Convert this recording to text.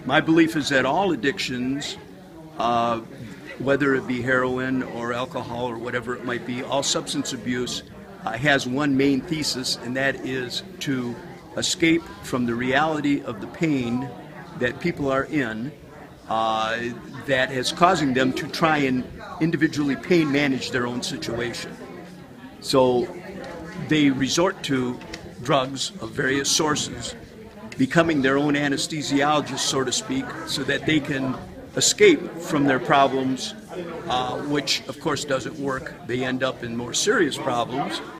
My belief is that all addictions, whether it be heroin or alcohol or whatever it might be, all substance abuse has one main thesis, and that is to escape from the reality of the pain that people are in that is causing them to try and individually pain manage their own situation. So they resort to drugs of various sources, becoming their own anesthesiologist, so to speak, so that they can escape from their problems, which of course doesn't work. They end up in more serious problems.